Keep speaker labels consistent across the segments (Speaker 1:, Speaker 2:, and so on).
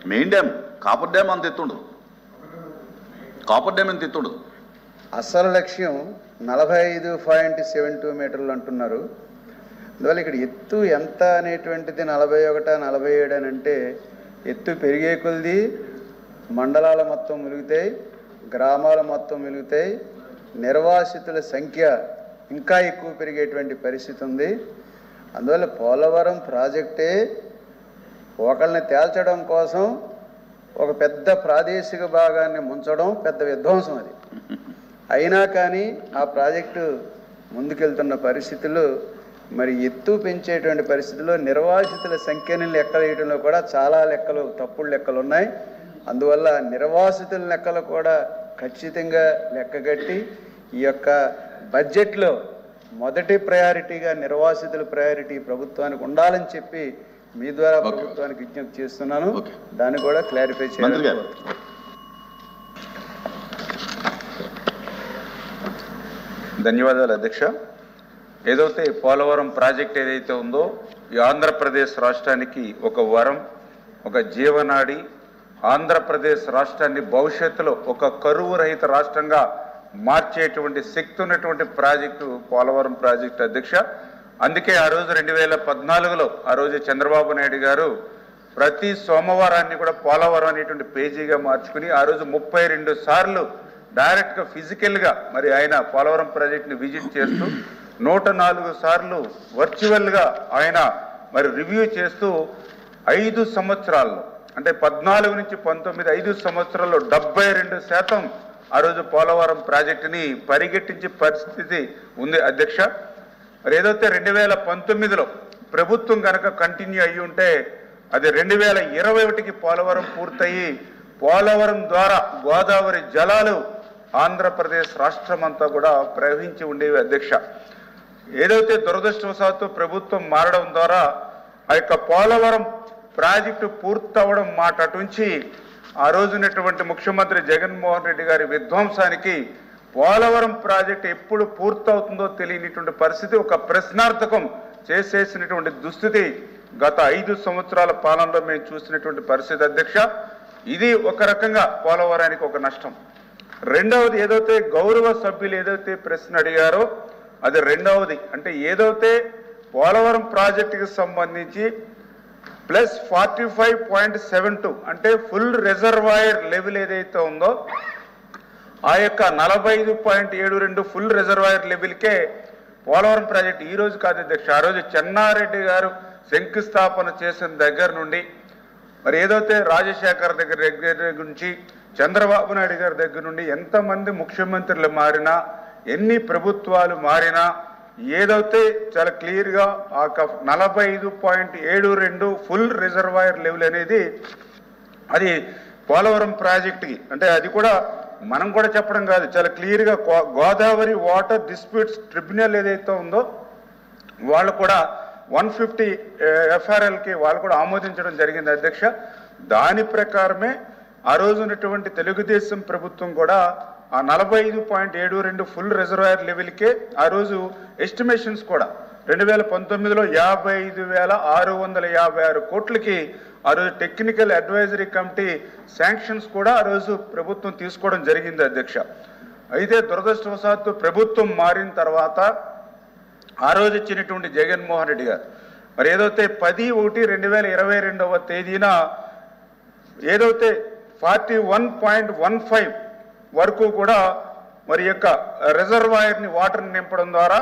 Speaker 1: Main dam copper dam అంత ఎత్తుండదు, copper dam ఎంత ఎత్తుండదు.
Speaker 2: అసలు లక్ష్యం 45.72 మీటర్లు అంటున్నారు. అందువల్ల ఇక్కడ ఎత్తు ఎంత అనేటువంటిది 41, 47 అని అంటే ఎత్తు పెరిగే కొద్దీ మండలాల మొత్తం ములుగుతాయి, గ్రామాల మొత్తం ములుగుతాయి, నిర్వాసితుల సంఖ్య ఇంకా ఎక్కువ పెరిగేటువంటి పరిస్థితి ఉంది. అందువల్ల పోలవరం ప్రాజెక్టే ఒకళ్ళని తేల్చడం కోసం ఒక పెద్ద ప్రాదేశిక భాగాన్ని ముంచడం పెద్ద విధ్వంసం. అది అయినా కానీ ఆ ప్రాజెక్టు ముందుకెళ్తున్న పరిస్థితుల్లో మరి ఎత్తు పెంచేటువంటి పరిస్థితుల్లో నిర్వాసితుల సంఖ్యని లెక్కలేయడంలో కూడా చాలా లెక్కలు తప్పుడు లెక్కలు ఉన్నాయి. అందువల్ల నిర్వాసితుల లెక్కలు కూడా ఖచ్చితంగా లెక్కగట్టి ఈ యొక్క బడ్జెట్లో మొదటి ప్రయారిటీగా నిర్వాసితుల ప్రయారిటీ ప్రభుత్వానికి ఉండాలని చెప్పి మీ ద్వారా ప్రభుత్వానికి విజ్ఞప్తి చేస్తున్నాను. దాన్ని కూడా క్లారిఫై చేయాలి.
Speaker 3: ధన్యవాదాలు అధ్యక్ష. ఏదైతే పోలవరం ప్రాజెక్ట్ ఏదైతే ఉందో ఈ ఆంధ్రప్రదేశ్ రాష్ట్రానికి ఒక వరం, ఒక జీవనాడి, ఆంధ్రప్రదేశ్ రాష్ట్రాన్ని భవిష్యత్తులో ఒక కరువు రహిత రాష్ట్రంగా మార్చేటువంటి శక్తి ఉన్నటువంటి ప్రాజెక్టు పోలవరం ప్రాజెక్టు అధ్యక్ష. అందుకే ఆ రోజు 2014లో ఆ రోజు చంద్రబాబు నాయుడు గారు ప్రతి సోమవారాన్ని కూడా పోలవరం అనేటువంటి పేజీగా మార్చుకుని ఆ రోజు 32 సార్లు డైరెక్ట్గా ఫిజికల్గా మరి ఆయన పోలవరం ప్రాజెక్ట్ని విజిట్ చేస్తూ 104 సార్లు వర్చువల్గా ఆయన మరి రివ్యూ చేస్తూ 5 సంవత్సరాల్లో అంటే 14 నుంచి 19 5 సంవత్సరాల్లో 72% ఆ రోజు పోలవరం ప్రాజెక్టుని పరిగెట్టించే పరిస్థితి ఉంది అధ్యక్ష. మరి ఏదైతే 2019లో ప్రభుత్వం కనుక కంటిన్యూ అయ్యి ఉంటే అది 2021కి పోలవరం పూర్తయి పోలవరం ద్వారా గోదావరి జలాలు ఆంధ్రప్రదేశ్ రాష్ట్రం అంతా కూడా ప్రవహించి ఉండేవి అధ్యక్ష. ఏదైతే దురదృష్టవశాత్తు ప్రభుత్వం మారడం ద్వారా ఆ యొక్క పోలవరం ప్రాజెక్టు పూర్తవడం మాట అటుంచి ఆ రోజునటువంటి ముఖ్యమంత్రి జగన్మోహన్ రెడ్డి గారి విధ్వంసానికి పోలవరం ప్రాజెక్టు ఎప్పుడు పూర్తవుతుందో తెలియనిటువంటి పరిస్థితి, ఒక ప్రశ్నార్థకం చేసేసినటువంటి దుస్థితి గత 5 సంవత్సరాల పాలనలో మేము చూసినటువంటి పరిస్థితి అధ్యక్ష. ఇది ఒక రకంగా పోలవరానికి ఒక నష్టం. రెండవది ఏదైతే గౌరవ సభ్యులు ఏదైతే ప్రశ్న అడిగారో అది రెండవది, అంటే ఏదైతే పోలవరం ప్రాజెక్టుకి సంబంధించి ప్లస్ 45.72 అంటే ఫుల్ రిజర్వాయర్ లెవెల్ ఏదైతే ఉందో ఆ యొక్క 45.72 ఫుల్ రిజర్వాయర్ లెవెల్కే పోలవరం ప్రాజెక్టు ఈ రోజు కాదు అధ్యక్ష. ఆ రోజు చెన్నారెడ్డి గారు శంకుస్థాపన చేసిన దగ్గర నుండి మరి ఏదైతే రాజశేఖర్ దగ్గర నుంచి చంద్రబాబు నాయుడు గారి దగ్గర నుండి ఎంతమంది ముఖ్యమంత్రులు మారినా ఎన్ని ప్రభుత్వాలు మారినా ఏదైతే చాలా క్లియర్గా ఆ 45.72 ఫుల్ రిజర్వాయర్ లెవెల్ అనేది అది పోలవరం ప్రాజెక్టుకి, అంటే అది కూడా మనం కూడా చెప్పడం కాదు, చాలా క్లియర్గా గోదావరి వాటర్ డిస్ప్యూట్స్ ట్రిబ్యునల్ ఏదైతే ఉందో వాళ్ళు కూడా 150 FRLకి వాళ్ళు కూడా ఆమోదించడం జరిగింది అధ్యక్ష. దాని ప్రకారమే ఆ రోజు ఉన్నటువంటి తెలుగుదేశం ప్రభుత్వం కూడా ఆ 45.72 ఫుల్ రిజర్వాయర్ లెవెల్కే ఆ రోజు ఎస్టిమేషన్స్ కూడా 2019లో 55,656 కోట్లకి ఆ రోజు టెక్నికల్ అడ్వైజరీ కమిటీ శాంక్షన్స్ కూడా ఆ రోజు ప్రభుత్వం తీసుకోవడం జరిగింది అధ్యక్ష. అయితే దురదృష్టవశాత్తు ప్రభుత్వం మారిన తర్వాత ఆ రోజు ఇచ్చినటువంటి జగన్మోహన్ రెడ్డి గారు మరి ఏదైతే 10/1/2022 తేదీన ఏదైతే 41.15 వరకు కూడా మరి యొక్క రిజర్వాయర్ని వాటర్ని నింపడం ద్వారా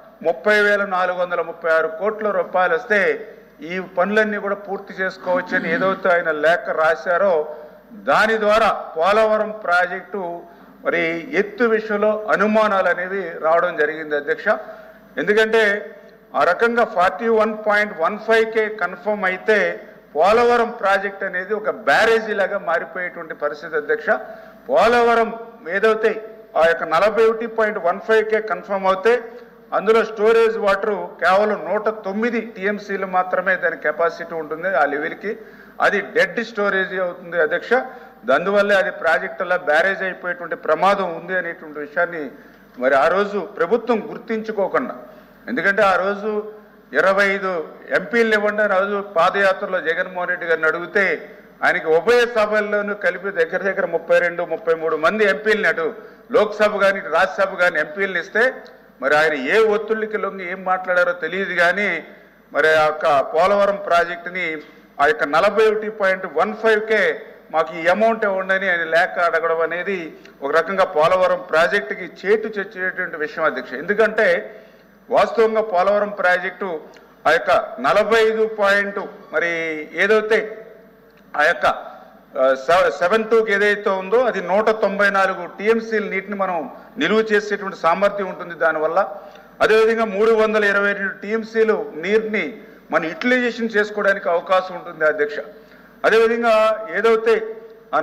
Speaker 3: 30,436 కోట్ల రూపాయలు వస్తే ఈ పనులన్నీ కూడా పూర్తి చేసుకోవచ్చని ఏదైతే ఆయన లేఖ రాశారో దాని ద్వారా పోలవరం ప్రాజెక్టు మరి ఎత్తు విషయంలో అనుమానాలు అనేవి రావడం జరిగింది అధ్యక్ష. ఎందుకంటే ఆ రకంగా 41.15కే కన్ఫర్మ్ అయితే పోలవరం ప్రాజెక్ట్ అనేది ఒక బ్యారేజీ లాగా మారిపోయేటువంటి పరిస్థితి అధ్యక్ష. పోలవరం ఏదైతే ఆ యొక్క 41.15కే కన్ఫర్మ్ అవుతే అందులో స్టోరేజ్ వాటర్ కేవలం 109 TMCలు మాత్రమే దాని కెపాసిటీ ఉంటుంది ఆ లెవెల్కి, అది డెడ్ స్టోరేజ్ అవుతుంది అధ్యక్ష. అందువల్లే అది ప్రాజెక్టులా బ్యారేజ్ అయిపోయేటువంటి ప్రమాదం ఉంది అనేటువంటి విషయాన్ని మరి ఆ రోజు ప్రభుత్వం గుర్తించుకోకుండా, ఎందుకంటే ఆ రోజు 25 ఎంపీలు ఇవ్వండి ఆ రోజు పాదయాత్రలో జగన్మోహన్ రెడ్డి గారిని అడిగితే ఆయనకి ఉభయ సభల్లోనూ కలిపి దగ్గర దగ్గర 32-33 మంది ఎంపీలని అటు లోక్సభ కానీ ఇటు రాజ్యసభ కానీ ఎంపీలను ఇస్తే మరి ఆయన ఏ ఒత్తిళ్ళకి లొంగి ఏం మాట్లాడారో తెలియదు. కానీ మరి ఆ యొక్క పోలవరం ప్రాజెక్టుని ఆ యొక్క 41.15కే మాకు ఈ అమౌంట్ ఇవ్వండి ఆయన లేఖ అడగడం అనేది ఒక రకంగా పోలవరం ప్రాజెక్టుకి చేటు తెచ్చేటువంటి విషయం అధ్యక్ష. ఎందుకంటే వాస్తవంగా పోలవరం ప్రాజెక్టు ఆ యొక్క 45 మరి ఏదైతే ఆ యొక్క 7.2కి ఏదైతే ఉందో అది 194 టీఎంసీల నీటిని మనం నిలువ చేసేటువంటి సామర్థ్యం ఉంటుంది దానివల్ల. అదేవిధంగా 322 టీఎంసీలు నీరుని మనం యూటిలైజేషన్ చేసుకోవడానికి అవకాశం ఉంటుంది అధ్యక్ష. అదేవిధంగా ఏదైతే ఆ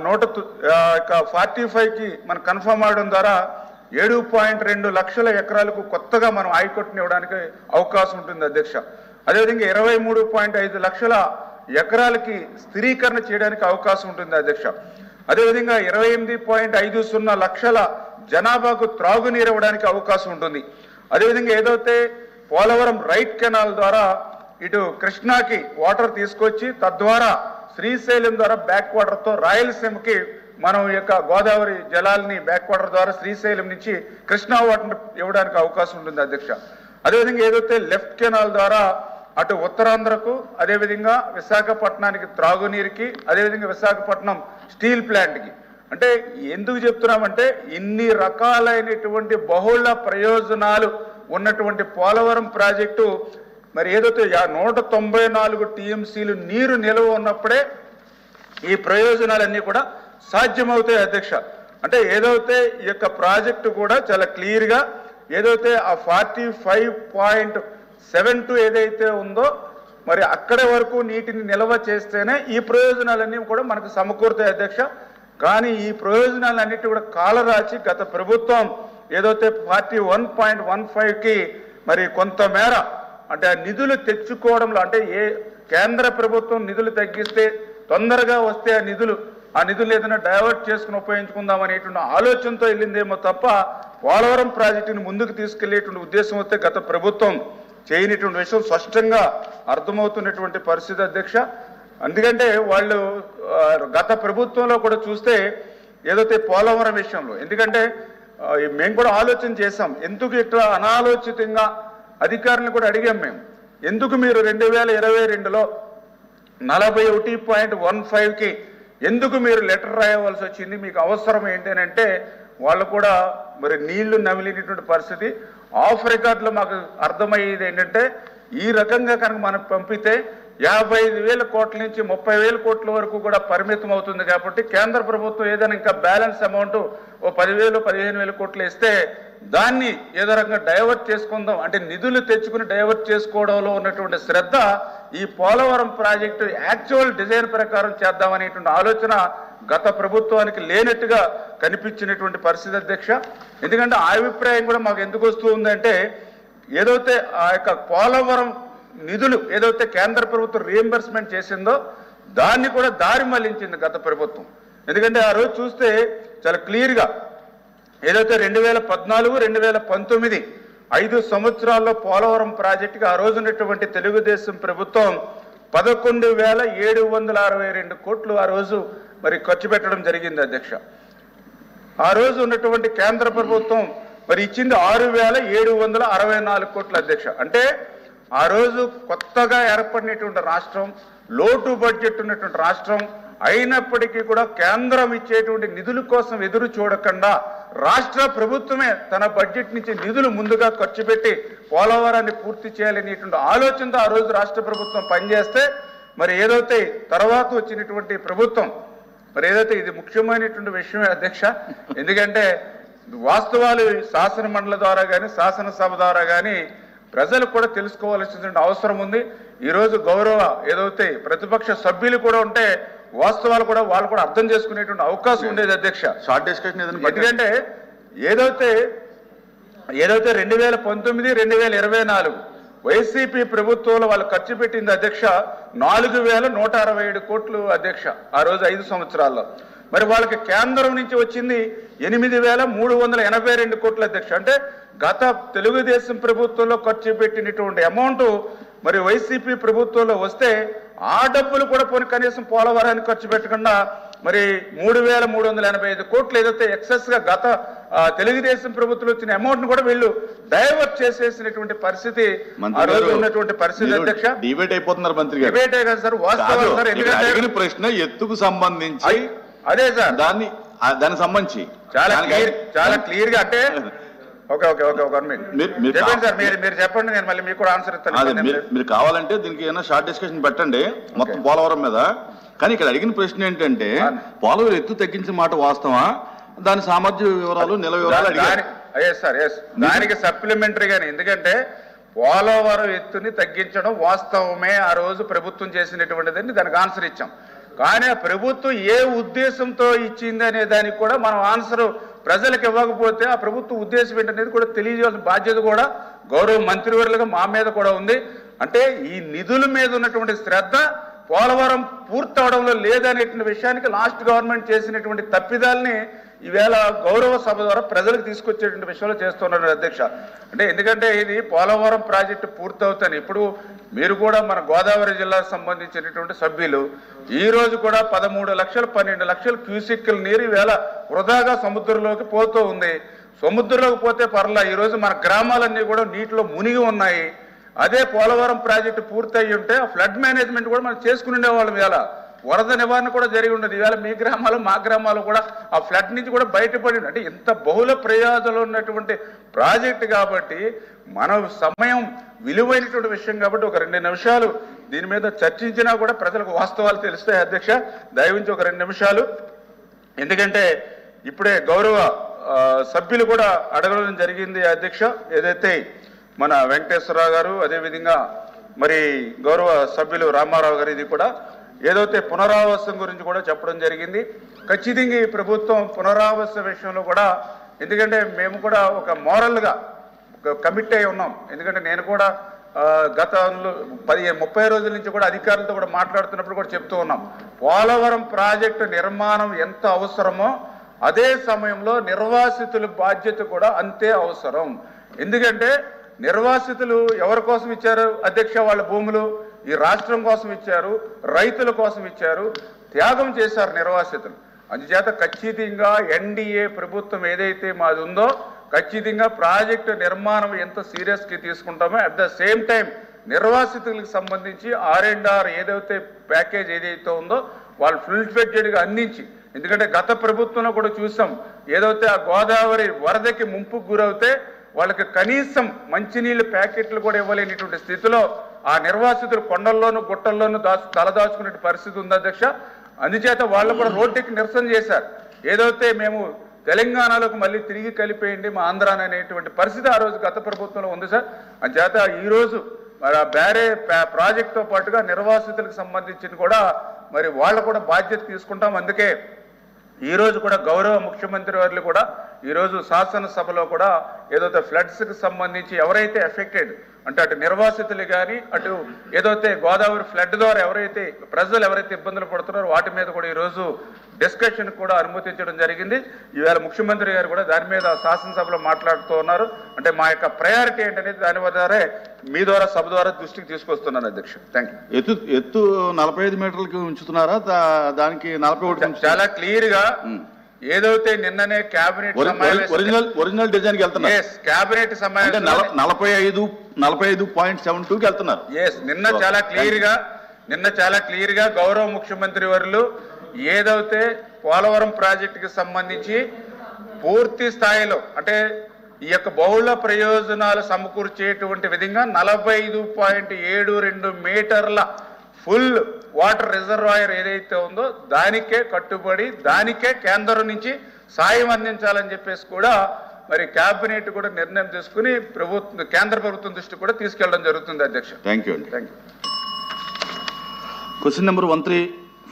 Speaker 3: 45కి మనం కన్ఫర్మ్ అవడం ద్వారా 7.2 లక్షల ఎకరాలకు కొత్తగా మనం ఆయకట్టుని ఇవ్వడానికి అవకాశం ఉంటుంది అధ్యక్ష. అదేవిధంగా 23.5 లక్షల ఎకరాలకి స్థిరీకరణ చేయడానికి అవకాశం ఉంటుంది అధ్యక్ష. అదేవిధంగా 28.50 లక్షల జనాభాకు త్రాగునీరు ఇవ్వడానికి అవకాశం ఉంటుంది. అదేవిధంగా ఏదైతే పోలవరం రైట్ కెనాల్ ద్వారా ఇటు కృష్ణాకి వాటర్ తీసుకొచ్చి తద్వారా శ్రీశైలం ద్వారా బ్యాక్ వాటర్తో రాయలసీమకి మనం యొక్క గోదావరి జలాల్ని బ్యాక్ వాటర్ ద్వారా శ్రీశైలం నుంచి కృష్ణా వాటర్ ఇవ్వడానికి అవకాశం ఉంటుంది అధ్యక్ష. అదేవిధంగా ఏదైతే లెఫ్ట్ కెనాల్ ద్వారా అటు ఉత్తరాంధ్రకు అదేవిధంగా విశాఖపట్నానికి త్రాగునీరుకి అదేవిధంగా విశాఖపట్నం స్టీల్ ప్లాంట్కి అంటే ఎందుకు చెప్తున్నామంటే ఇన్ని రకాలైనటువంటి బహుళ ప్రయోజనాలు ఉన్నటువంటి పోలవరం ప్రాజెక్టు మరి ఏదైతే 194 టీఎంసీలు నీరు నిల్వ ఉన్నప్పుడే ఈ ప్రయోజనాలన్నీ కూడా సాధ్యమవుతాయి అధ్యక్ష. అంటే ఏదైతే ఈ యొక్క ప్రాజెక్టు కూడా చాలా క్లియర్గా ఏదైతే ఆ 45.72 ఏదైతే ఉందో మరి అక్కడి వరకు నీటిని నిల్వ చేస్తేనే ఈ ప్రయోజనాలన్నీ కూడా మనకు సమకూరుతాయి అధ్యక్ష. కానీ ఈ ప్రయోజనాలన్నిటి కూడా కాలరాచి గత ప్రభుత్వం ఏదైతే 41.15కి మరి కొంతమేర అంటే ఆ నిధులు తెచ్చుకోవడంలో అంటే కేంద్ర ప్రభుత్వం నిధులు తగ్గిస్తే తొందరగా వస్తే ఆ నిధులు ఏదైనా డైవర్ట్ చేసుకుని ఉపయోగించుకుందాం అనేటువంటి ఆలోచనతో వెళ్ళిందేమో తప్ప పోలవరం ప్రాజెక్టుని ముందుకు తీసుకెళ్లేటువంటి ఉద్దేశం వస్తే గత ప్రభుత్వం చేయనటువంటి విషయం స్పష్టంగా అర్థమవుతున్నటువంటి పరిస్థితి అధ్యక్ష. ఎందుకంటే వాళ్ళు గత ప్రభుత్వంలో కూడా చూస్తే ఏదైతే పోలవరం విషయంలో ఎందుకంటే మేము కూడా ఆలోచన చేశాం ఎందుకు ఇట్లా అనాలోచితంగా అధికారులను కూడా అడిగాం మేము ఎందుకు మీరు 2022లో 41.15కి ఎందుకు మీరు లెటర్ రాయవలసి వచ్చింది మీకు అవసరం ఏంటి అని అంటే వాళ్ళు కూడా మరి నీళ్లు నమిలినటువంటి పరిస్థితి ఆఫ్ రికార్డులో మాకు అర్థమయ్యేది ఏంటంటే ఈ రకంగా కనుక మనకు పంపితే 55,000 కోట్ల నుంచి 30,000 కోట్ల వరకు కూడా పరిమితం అవుతుంది. కాబట్టి కేంద్ర ప్రభుత్వం ఏదైనా ఇంకా బ్యాలెన్స్ అమౌంట్ 10,000-15,000 కోట్లు ఇస్తే దాన్ని ఏదో రకంగా డైవర్ట్ చేసుకుందాం అంటే నిధులు తెచ్చుకుని డైవర్ట్ చేసుకోవడంలో ఉన్నటువంటి శ్రద్ధ ఈ పోలవరం ప్రాజెక్టు యాక్చువల్ డిజైన్ ప్రకారం చేద్దామనేటువంటి ఆలోచన గత ప్రభుత్వానికి లేనట్టుగా కనిపించినటువంటి పరిస్థితి అధ్యక్ష. ఎందుకంటే ఆ అభిప్రాయం కూడా మాకు ఎందుకు వస్తూ ఉందంటే ఏదైతే ఆ యొక్క పోలవరం నిధులు ఏదైతే కేంద్ర ప్రభుత్వం రీఎంబర్స్మెంట్ చేసిందో దాన్ని కూడా దారి మళ్లించింది గత ప్రభుత్వం. ఎందుకంటే ఆ రోజు చూస్తే చాలా క్లియర్గా ఏదైతే 2014-2019 5 సంవత్సరాల్లో పోలవరం ప్రాజెక్టుకి ఆ రోజు ఉన్నటువంటి తెలుగుదేశం ప్రభుత్వం 11,762 కోట్లు ఆ రోజు మరి ఖర్చు పెట్టడం జరిగింది అధ్యక్ష. ఆ రోజు ఉన్నటువంటి కేంద్ర ప్రభుత్వం మరి ఇచ్చింది 6,764 కోట్లు అధ్యక్ష. అంటే ఆ రోజు కొత్తగా ఏర్పడినటువంటి రాష్ట్రం లోటు బడ్జెట్ ఉన్నటువంటి రాష్ట్రం అయినప్పటికీ కూడా కేంద్రం ఇచ్చేటువంటి నిధుల కోసం ఎదురు చూడకుండా రాష్ట్ర ప్రభుత్వమే తన బడ్జెట్ నుంచి నిధులు ముందుగా ఖర్చు పెట్టి పోలవరాన్ని పూర్తి చేయాలనేటువంటి ఆలోచనతో ఆ రోజు రాష్ట్ర ప్రభుత్వం పనిచేస్తే మరి ఏదైతే తర్వాత వచ్చినటువంటి ప్రభుత్వం మరి ఏదైతే ఇది ముఖ్యమైనటువంటి విషయమే అధ్యక్ష. ఎందుకంటే వాస్తవాలు శాసన మండలి ద్వారా కానీ శాసనసభ ద్వారా కానీ ప్రజలకు కూడా తెలుసుకోవాల్సినటువంటి అవసరం ఉంది. ఈరోజు గౌరవ ఏదైతే ప్రతిపక్ష సభ్యులు కూడా ఉంటే వాస్తవాలు కూడా వాళ్ళు కూడా అర్థం చేసుకునేటువంటి అవకాశం ఉండేది అధ్యక్ష.
Speaker 1: షార్ట్ డిస్కషన్
Speaker 3: ఎందుకంటే ఏదైతే 2019-2024 వైసీపీ ప్రభుత్వంలో వాళ్ళు ఖర్చు పెట్టింది అధ్యక్ష 4,167 కోట్లు అధ్యక్ష ఆ రోజు 5 సంవత్సరాల్లో. మరి వాళ్ళకి కేంద్రం నుంచి వచ్చింది 8,382 కోట్లు అధ్యక్ష. అంటే గత తెలుగుదేశం ప్రభుత్వంలో ఖర్చు పెట్టినటువంటి అమౌంట్ మరి వైసీపీ ప్రభుత్వంలో వస్తే ఆ డబ్బులు కూడా పోనీ కనీసం పోలవరానికి ఖర్చు పెట్టకుండా మరి 3,385 కోట్లు ఏదైతే ఎక్సెస్ గా గత తెలుగుదేశం ప్రభుత్వం వచ్చిన అమౌంట్ ను కూడా వీళ్ళు డైవర్ట్ చేసేసినటువంటి పరిస్థితి ఆ రోజు ఉన్నటువంటి పరిస్థితి. అధ్యక్ష,
Speaker 1: డిబేట్ అయిపోతున్నారు మంత్రి గారు.
Speaker 3: డిబేట్ కదా సార్, వాస్తవం సార్.
Speaker 1: ఎందుకంటే ప్రశ్న ఎత్తుకు సంబంధించి
Speaker 3: అదే సార్,
Speaker 1: దానికి సంబంధించి
Speaker 3: చాలా క్లియర్ గా అంటే ఓకే చెప్పండి సార్, మీరు చెప్పండి, నేను మళ్ళీ మీకు కూడా ఆన్సర్ ఇస్తాను.
Speaker 1: మీరు కావాలంటే దీనికి ఏమైనా షార్ట్ డిస్కషన్ పెట్టండి మొత్తం పోలవరం మీద. కానీ ఇక్కడ అడిగిన ప్రశ్న ఏంటంటే పోలవరం ఎత్తు తగ్గించిన మాట వాస్తవా, దాని సామర్థ్య వివరాలు నిల వివరాలు అడిగారు.
Speaker 3: సార్ దానికి సప్లిమెంటరీగానే, ఎందుకంటే పోలవరం ఎత్తుని తగ్గించడం వాస్తవమే, ఆ రోజు ప్రభుత్వం చేసినటువంటిదని దానికి ఆన్సర్ ఇచ్చాం. కానీ ఆ ప్రభుత్వం ఏ ఉద్దేశంతో ఇచ్చింది అనే దానికి కూడా మనం ఆన్సర్ ప్రజలకు ఇవ్వకపోతే ఆ ప్రభుత్వ ఉద్దేశం ఏంటనేది కూడా తెలియజేయాల్సిన బాధ్యత కూడా గౌరవ మంత్రివర్యులుగా మా మీద కూడా ఉంది. అంటే ఈ నిధుల మీద ఉన్నటువంటి శ్రద్ధ పోలవరం పూర్తవడంలో లేదనేటువంటి విషయానికి లాస్ట్ గవర్నమెంట్ చేసినటువంటి తప్పిదాలని ఈవేళ గౌరవ సభ ద్వారా ప్రజలకు తీసుకొచ్చేటువంటి విషయంలో చేస్తున్నారు అధ్యక్ష. అంటే ఎందుకంటే ఇది పోలవరం ప్రాజెక్టు పూర్తవుతాను, ఇప్పుడు మీరు కూడా మన గోదావరి జిల్లాకు సంబంధించినటువంటి సభ్యులు ఈ రోజు కూడా 13 లక్షలు 12 లక్షల క్యూసెక్కుల నీరు ఈవేళ వృధాగా సముద్రంలోకి పోతూ ఉంది. సముద్రంలోకి పోతే పర్లా, ఈరోజు మన గ్రామాలన్నీ కూడా నీటిలో మునిగి ఉన్నాయి. అదే పోలవరం ప్రాజెక్టు పూర్తయి ఉంటే ఆ ఫ్లడ్ మేనేజ్మెంట్ కూడా మనం చేసుకుని ఉండేవాళ్ళం. ఇవాళ వరద నివారణ కూడా జరిగి ఉండదు. ఈవేళ మీ గ్రామాలు మా గ్రామాలు కూడా ఆ ఫ్లడ్ నుంచి కూడా బయటపడి, అంటే ఇంత బహుళ ప్రయోజనాలు ఉన్నటువంటి ప్రాజెక్టు కాబట్టి మన సమయం విలువైనటువంటి విషయం కాబట్టి ఒక 2 నిమిషాలు దీని మీద చర్చించినా కూడా ప్రజలకు వాస్తవాలు తెలుస్తాయి. అధ్యక్ష, దయవించి ఒక 2 నిమిషాలు, ఎందుకంటే ఇప్పుడే గౌరవ సభ్యులు కూడా అడగడం జరిగింది అధ్యక్ష. ఏదైతే మన వెంకటేశ్వరరావు గారు, అదేవిధంగా మరి గౌరవ సభ్యులు రామారావు గారు ఇది కూడా ఏదైతే పునరావాసం గురించి కూడా చెప్పడం జరిగింది. ఖచ్చితంగా ఈ ప్రభుత్వం పునరావాస విషయంలో కూడా, ఎందుకంటే మేము కూడా ఒక మోరల్గా కమిట్ అయి ఉన్నాం. ఎందుకంటే నేను కూడా గతంలో 30 రోజుల నుంచి కూడా అధికారులతో కూడా మాట్లాడుతున్నప్పుడు కూడా చెప్తూ ఉన్నాం, పోలవరం ప్రాజెక్టు నిర్మాణం ఎంత అవసరమో అదే సమయంలో నిర్వాసితుల బాధ్యత కూడా అంతే అవసరం. ఎందుకంటే నిర్వాసితులు ఎవరి కోసం ఇచ్చారు అధ్యక్ష? వాళ్ళ భూములు ఈ రాష్ట్రం కోసం ఇచ్చారు, రైతుల కోసం ఇచ్చారు, త్యాగం చేశారు నిర్వాసితులు. అందుచేత ఖచ్చితంగా ఎన్డీఏ ప్రభుత్వం ఏదైతే మాది ఉందో ఖచ్చితంగా ప్రాజెక్టు నిర్మాణం ఎంత సీరియస్గా తీసుకుంటామో అట్ ద సేమ్ టైం నిర్వాసితులకు సంబంధించి R&R ఏదైతే ప్యాకేజ్ ఏదైతే ఉందో వాళ్ళు ఫుల్ ఫ్లెడ్జెడ్గా అందించి, ఎందుకంటే గత ప్రభుత్వంలో కూడా చూసాం, ఏదైతే ఆ గోదావరి వరదకి ముంపుకు గురవుతే వాళ్ళకి కనీసం మంచినీళ్ళు ప్యాకెట్లు కూడా ఇవ్వలేనిటువంటి స్థితిలో ఆ నిర్వాసితులు కొండల్లోనూ గుట్టల్లోనూ తలదాచుకునే పరిస్థితి ఉంది అధ్యక్ష. అందుచేత వాళ్ళు కూడా రోడ్డుకి నిరసన చేశారు. ఏదైతే మేము తెలంగాణలోకి మళ్ళీ తిరిగి కలిపేయండి మా ఆంధ్రాని అనేటువంటి పరిస్థితి ఆ రోజు గత ప్రభుత్వంలో ఉంది సార్. అందుచేత ఈరోజు మరి ఆ బ్యారే ప్రాజెక్టుతో పాటుగా నిర్వాసితులకు సంబంధించిన కూడా మరి వాళ్ళు కూడా బాధ్యత తీసుకుంటాం. అందుకే ఈరోజు కూడా గౌరవ ముఖ్యమంత్రి వారు కూడా ఈరోజు శాసనసభలో కూడా ఏదైతే ఫ్లడ్స్కి సంబంధించి ఎవరైతే ఎఫెక్టెడ్ అంటే అటు నిర్వాసితులు కానీ అటు ఏదైతే గోదావరి ఫ్లడ్ ద్వారా ఎవరైతే ప్రజలు ఎవరైతే ఇబ్బందులు పడుతున్నారో వాటి మీద కూడా ఈరోజు డిస్కషన్ కూడా అనుమతించడం జరిగింది. ఈవేళ ముఖ్యమంత్రి గారు కూడా దాని మీద శాసనసభలో మాట్లాడుతూ ఉన్నారు. అంటే మా యొక్క ప్రయారిటీ ఏంటనేది దాని ద్వారా మీ ద్వారా సభ ద్వారా దృష్టికి తీసుకొస్తున్నాను అధ్యక్ష. Thank you.
Speaker 1: ఎత్తు 45 మీటర్లకి ఉంచుతున్నారా, దానికి 41?
Speaker 3: చాలా క్లియర్ గా ఏదైతే నిన్ననే కేబినెట్
Speaker 1: ఒరిజినల్ డిజైన్ కి వెళ్తున్నారు.
Speaker 3: కేబినెట్ సమావేశం
Speaker 1: 45.72 కి వెళ్తున్నారు.
Speaker 3: నిన్న చాలా క్లియర్ గా గౌరవ ముఖ్యమంత్రి వర్యులు ఏదైతే పోలవరం ప్రాజెక్టుకి సంబంధించి పూర్తి స్థాయిలో అంటే ఈ యొక్క బహుళ ప్రయోజనాలు సమకూర్చేటువంటి విధంగా 45.72 మీటర్ల ఫుల్ వాటర్ రిజర్వాయర్ ఏదైతే ఉందో దానికే కట్టుబడి దానికే కేంద్రం నుంచి సాయం అందించాలని చెప్పేసి కూడా మరి కేబినెట్ కూడా నిర్ణయం తీసుకుని కేంద్ర ప్రభుత్వం దృష్టి కూడా తీసుకెళ్లడం జరుగుతుంది అధ్యక్ష.
Speaker 1: Thank you. Question number 13